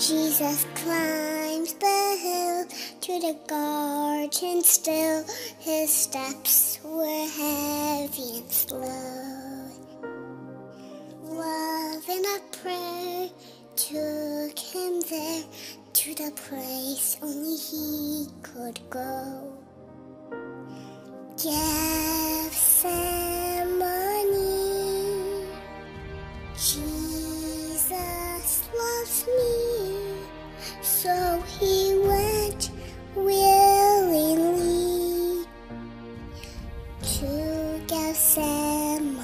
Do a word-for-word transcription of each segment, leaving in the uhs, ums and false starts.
Jesus climbs the hill to the garden still. His steps were heavy and slow. Love and a prayer took him there to the place only he could go. Gethsemane. Jesus loves me, so he went willingly to Gethsemane.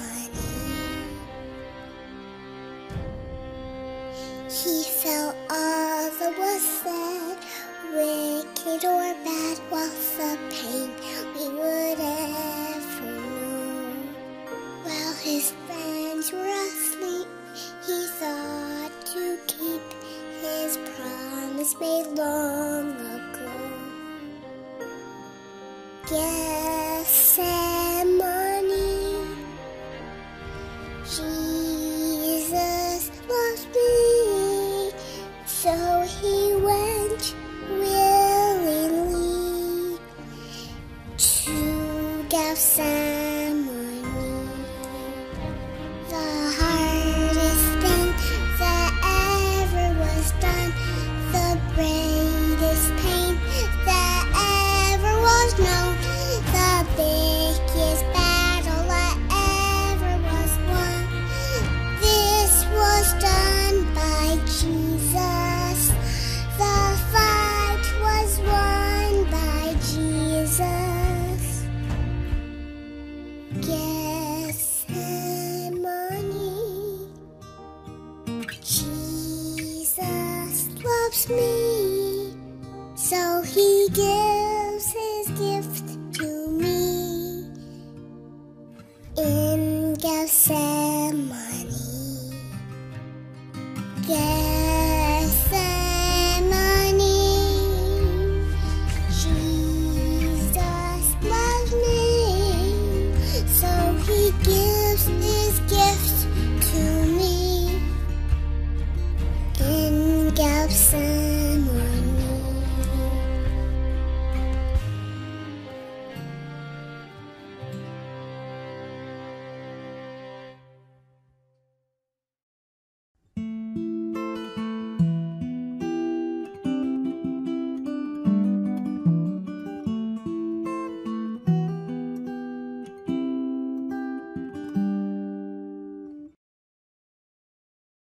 He felt all that was said, wicked or bad, was the pain we would ever know. While his friends were asleep, he thought to keep his promise made long ago. Gethsemane. Jesus loves me, so he went willingly to Gethsemane.